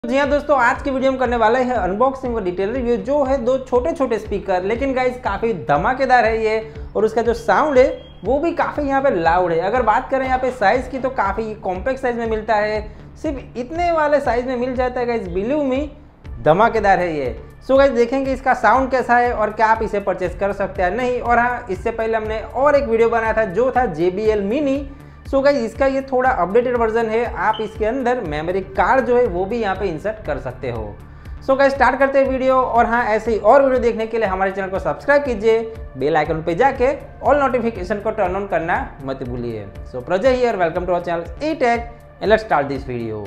जी हाँ दोस्तों, आज की वीडियो में करने वाले हैं अनबॉक्सिंग और डिटेल रिव्यू जो है दो छोटे छोटे स्पीकर, लेकिन गाइस काफ़ी धमाकेदार है ये। और उसका जो साउंड है वो भी काफ़ी यहाँ पे लाउड है। अगर बात करें यहाँ पे साइज़ की तो काफ़ी कॉम्पैक्ट साइज़ में मिलता है, सिर्फ इतने वाले साइज़ में मिल जाता है गाइस। बिलीव मी, धमाकेदार है ये। सो गाइस देखेंगे इसका साउंड कैसा है और क्या आप इसे परचेस कर सकते हैं नहीं। और हाँ, इससे पहले हमने और एक वीडियो बनाया था जो था JBL मिनी। सो गाइस इसका ये थोड़ा अपडेटेड वर्जन है, आप इसके अंदर मेमोरी कार्ड जो है वो भी यहाँ पे इंसर्ट कर सकते हो। सो गाइस स्टार्ट करते हैं वीडियो। और हाँ, ऐसे ही और वीडियो देखने के लिए हमारे चैनल को सब्सक्राइब कीजिए, बेल आइकन पे जाके ऑल नोटिफिकेशन को टर्न ऑन करना मत भूलिए। So Prajay here, welcome to our channel एटेक and let's start this video.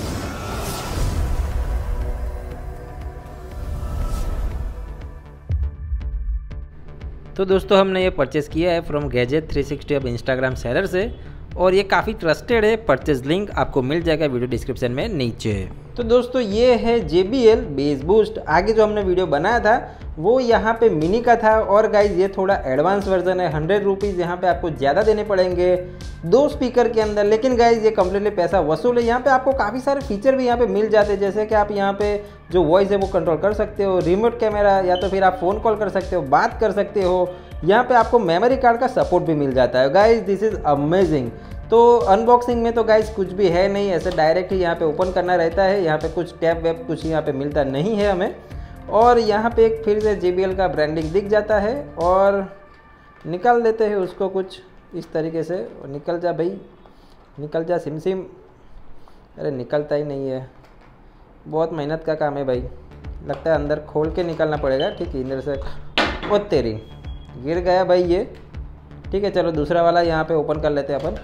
तो दोस्तों हमने ये परचेज़ किया है फ्रॉम गैजेट 360 अब इंस्टाग्राम सेलर से, और ये काफ़ी ट्रस्टेड है। परचेज लिंक आपको मिल जाएगा वीडियो डिस्क्रिप्शन में नीचे। तो दोस्तों ये है JBL बेस बूस्ट। आगे जो हमने वीडियो बनाया था वो यहाँ पे मिनी का था, और गाइज ये थोड़ा एडवांस वर्जन है। 100 रुपीज़ यहाँ पे आपको ज़्यादा देने पड़ेंगे दो स्पीकर के अंदर, लेकिन गाइज ये कम्प्लीटली पैसा वसूल है। यहाँ पे आपको काफ़ी सारे फीचर भी यहाँ पे मिल जाते हैं, जैसे कि आप यहाँ पे जो वॉइस है वो कंट्रोल कर सकते हो, रिमोट कैमरा, या तो फिर आप फ़ोन कॉल कर सकते हो, बात कर सकते हो। यहाँ पे आपको मेमोरी कार्ड का सपोर्ट भी मिल जाता है। Guys this is amazing. तो अनबॉक्सिंग में तो गाइज कुछ भी है नहीं, ऐसे डायरेक्ट ही यहाँ पे ओपन करना रहता है। यहाँ पे कुछ टैब वैब कुछ यहाँ पे मिलता नहीं है हमें। और यहाँ पे एक फिर से JBL का ब्रांडिंग दिख जाता है, और निकाल देते हैं उसको कुछ इस तरीके से। और निकल जा भाई, निकल जा सिम सिम। अरे निकलता ही नहीं है, बहुत मेहनत का काम है भाई। लगता है अंदर खोल के निकालना पड़ेगा। ठीक है, इधर से ओ तेरी गिर गया भाई ये। ठीक है, चलो दूसरा वाला यहाँ पे ओपन कर लेते हैं अपन।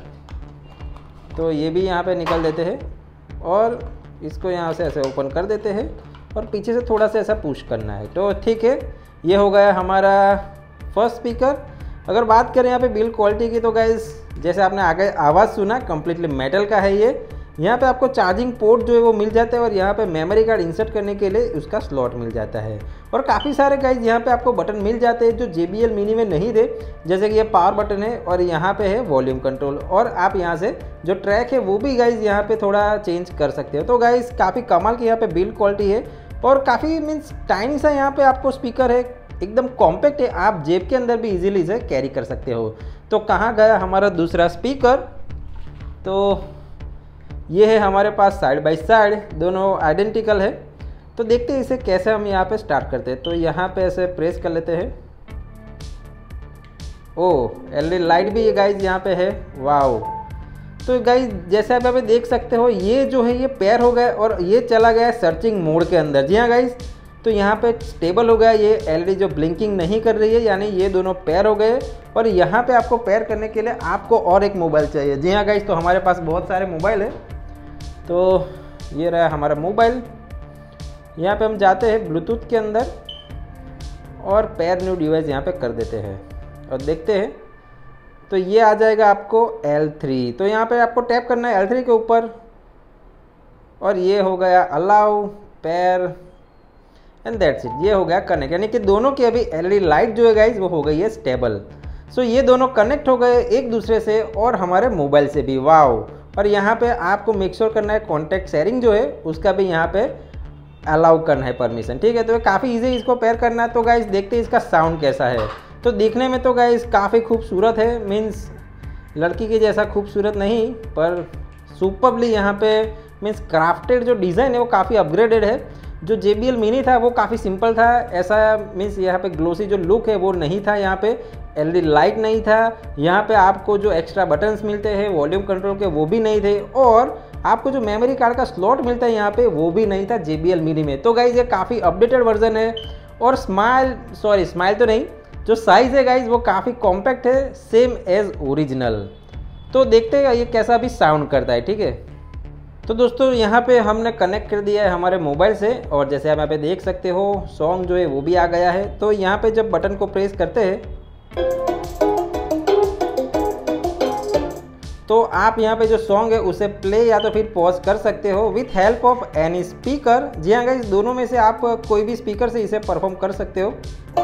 तो ये भी यहाँ पे निकल देते हैं, और इसको यहाँ से ऐसे ओपन कर देते हैं, और पीछे से थोड़ा सा ऐसा पुश करना है। तो ठीक है, ये हो गया हमारा फर्स्ट स्पीकर। अगर बात करें यहाँ पे बिल्ड क्वालिटी की तो गाइस जैसे आपने आगे आवाज़ सुना, कम्प्लीटली मेटल का है ये। यहाँ पे आपको चार्जिंग पोर्ट जो है वो मिल जाता है, और यहाँ पे मेमोरी कार्ड इंसर्ट करने के लिए उसका स्लॉट मिल जाता है। और काफ़ी सारे गाइज यहाँ पे आपको बटन मिल जाते हैं जो JBL मिनी में नहीं थे, जैसे कि ये पावर बटन है, और यहाँ पे है वॉल्यूम कंट्रोल। और आप यहाँ से जो ट्रैक है वो भी गाइज यहाँ पे थोड़ा चेंज कर सकते हो। तो गाइज काफ़ी कमाल की यहाँ पे बिल्ड क्वालिटी है, और काफ़ी मीन्स टाइनी सा यहाँ पे आपको स्पीकर है, एकदम कॉम्पैक्ट है। आप जेब के अंदर भी इजीली इसे कैरी कर सकते हो। तो कहाँ गया हमारा दूसरा स्पीकर? तो ये है हमारे पास साइड बाय साइड, दोनों आइडेंटिकल है। तो देखते हैं इसे कैसे हम यहाँ पे स्टार्ट करते हैं। तो यहाँ पे ऐसे प्रेस कर लेते हैं। ओ LED लाइट भी ये गाइज यहाँ पे है, वाओ। तो गाइज जैसे आप यहाँ पे देख सकते हो, ये जो है ये पेयर हो गया, और ये चला गया सर्चिंग मोड के अंदर। जी हाँ गाइज, तो यहाँ पे स्टेबल हो गया, ये LED जो ब्लिंकिंग नहीं कर रही है, यानी ये दोनों पेयर हो गए। और यहाँ पे आपको पेयर करने के लिए आपको और एक मोबाइल चाहिए। जी हाँ गाइज, तो हमारे पास बहुत सारे मोबाइल है। तो ये रहा हमारा मोबाइल। यहाँ पे हम जाते हैं ब्लूटूथ के अंदर, और पेयर न्यू डिवाइस यहाँ पे कर देते हैं, और देखते हैं। तो ये आ जाएगा आपको L3। तो यहाँ पे आपको टैप करना है L3 के ऊपर, और ये हो गया allow pair, and that's it. ये हो गया कनेक्ट, यानी कि दोनों की अभी LED लाइट जो है गाइज वो हो गई है स्टेबल। सो ये दोनों कनेक्ट हो गए एक दूसरे से, और हमारे मोबाइल से भी, वाओ। और यहाँ पे आपको मेक श्योर करना है कॉन्टैक्ट शेयरिंग जो है उसका भी यहाँ पे अलाउ करना है परमिशन। ठीक है, तो काफ़ी इजी इसको पेयर करना है। तो गाइज देखते हैं इसका साउंड कैसा है। तो देखने में तो गाइज काफ़ी खूबसूरत है, मीन्स लड़की के जैसा खूबसूरत नहीं, पर सुपरबली यहाँ पे मीन्स क्राफ्टेड जो डिज़ाइन है वो काफ़ी अपग्रेडेड है। जो JBL मिनी था वो काफ़ी सिंपल था, ऐसा मीन्स यहाँ पे ग्लोसी जो लुक है वो नहीं था। यहाँ पे LED लाइट नहीं था, यहाँ पे आपको जो एक्स्ट्रा बटन्स मिलते हैं वॉल्यूम कंट्रोल के वो भी नहीं थे, और आपको जो मेमोरी कार्ड का स्लॉट मिलता है यहाँ पे वो भी नहीं था JBL मिनी में। तो गाइज ये काफ़ी अपडेटेड वर्जन है, और स्माइल तो नहीं, जो साइज़ है गाइज वो काफ़ी कॉम्पैक्ट है, सेम एज ओरिजिनल। तो देखते हैं ये कैसा भी साउंड करता है। ठीक है, तो दोस्तों यहाँ पे हमने कनेक्ट कर दिया है हमारे मोबाइल से, और जैसे आप यहाँ पे देख सकते हो सॉन्ग जो है वो भी आ गया है। तो यहाँ पे जब बटन को प्रेस करते हैं तो आप यहाँ पे जो सॉन्ग है उसे प्ले या तो फिर पॉज कर सकते हो with help of any speaker. जी हाँ गाइस, दोनों में से आप कोई भी स्पीकर से इसे परफॉर्म कर सकते हो।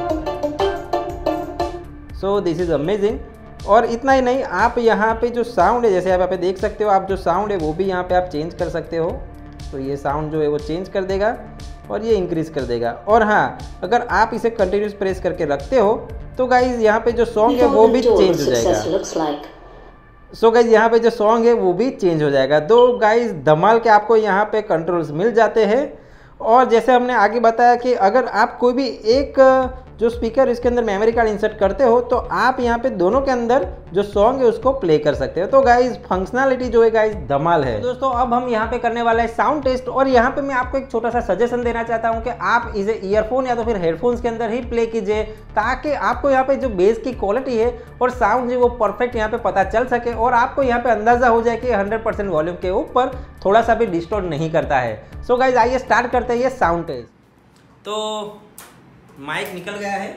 So this is amazing. और इतना ही नहीं, आप यहाँ पे जो साउंड है, जैसे आप यहाँ पे देख सकते हो, आप जो साउंड है वो भी यहाँ पे आप चेंज कर सकते हो। तो ये साउंड जो है वो चेंज कर देगा और ये इंक्रीज़ कर देगा। और हाँ, अगर आप इसे कंटिन्यूस प्रेस करके रखते हो तो गाइज यहाँ पे जो सॉन्ग है वो भी चेंज हो जाएगा। सो गाइज यहाँ पे जो सॉन्ग है वो भी चेंज हो जाएगा। तो गाइज धमाल के आपको यहाँ पे कंट्रोल्स मिल जाते हैं। और जैसे हमने आगे बताया कि अगर आप कोई भी एक जो स्पीकर इसके अंदर मेमोरी कार्ड इंसर्ट करते हो तो आप यहाँ पे दोनों के अंदर जो सॉन्ग है उसको प्ले कर सकते हो। तो गाइज फंक्शनैलिटी जो है गाइज धमाल है। तो दोस्तों अब हम यहाँ पे करने वाला है साउंड टेस्ट। और यहाँ पे मैं आपको एक छोटा सा सजेशन देना चाहता हूँ कि आप इसे ईयरफोन या तो फिर हेडफोन्स के अंदर ही प्ले कीजिए, ताकि आपको यहाँ पे जो बेस की क्वालिटी है और साउंड जो वो परफेक्ट यहाँ पे पता चल सके और आपको यहाँ पे अंदाजा हो जाए कि 100% वॉल्यूम के ऊपर थोड़ा सा भी डिस्टॉर्ट नहीं करता है। सो गाइज आइए स्टार्ट करते हैं ये साउंड टेस्ट। तो माइक निकल गया है।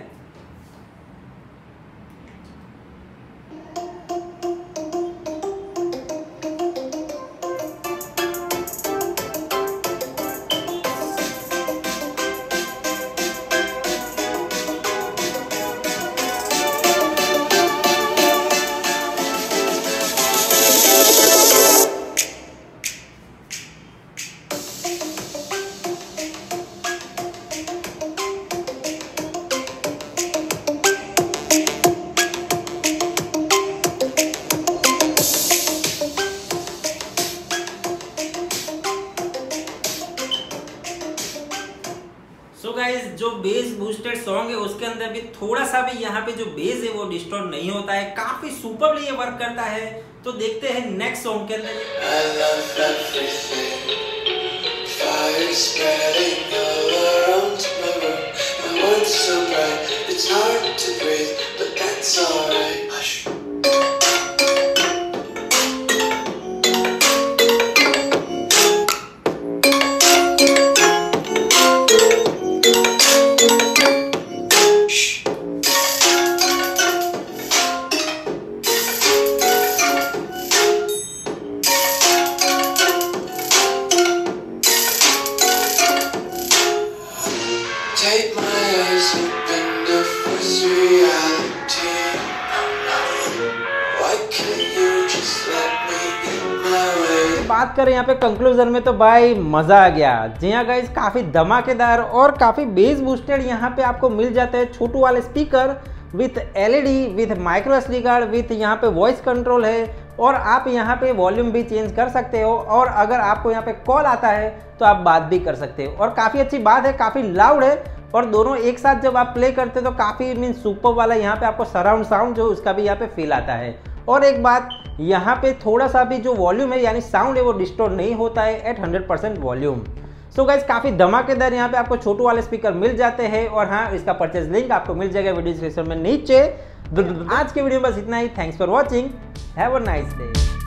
सो गाइज जो बेस बूस्टेड सॉन्ग है उसके अंदर भी थोड़ा सा भी यहाँ पे जो बेस है वो डिस्टॉर्ट नहीं होता है, काफी सुपरली ये वर्क करता है। तो देखते हैं नेक्स्ट सॉन्ग के अंदर। बात करें यहाँ पे कंक्लूजन में तो भाई मजा आ गया। जी हाँ गाइस, काफी धमाकेदार और काफी बेस बूस्टेड यहाँ पे आपको मिल जाते हैं छोटू वाले speaker with LED, with micro SD card, with यहाँ पे वॉइस कंट्रोल है और आप यहाँ पे वॉल्यूम भी चेंज कर सकते हो। और अगर आपको यहाँ पे कॉल आता है तो आप बात भी कर सकते हो। और काफी अच्छी बात है, काफी लाउड है और दोनों एक साथ जब आप प्ले करते हो तो काफी मीन सुपर वाला यहाँ पे आपको सराउंड साउंड जो उसका भी यहाँ पे फील आता है। और एक बात, यहाँ पे थोड़ा सा भी जो वॉल्यूम है यानी साउंड है वो डिस्टॉर्ट नहीं होता है एट 100% वॉल्यूम। सो गाइस काफी धमाकेदार यहाँ पे आपको छोटू वाले स्पीकर मिल जाते हैं। और हाँ, इसका परचेज लिंक आपको मिल जाएगा वीडियो डिस्क्रिप्शन में नीचे। आज के वीडियो में बस इतना ही। Thanks for watching, have a nice day.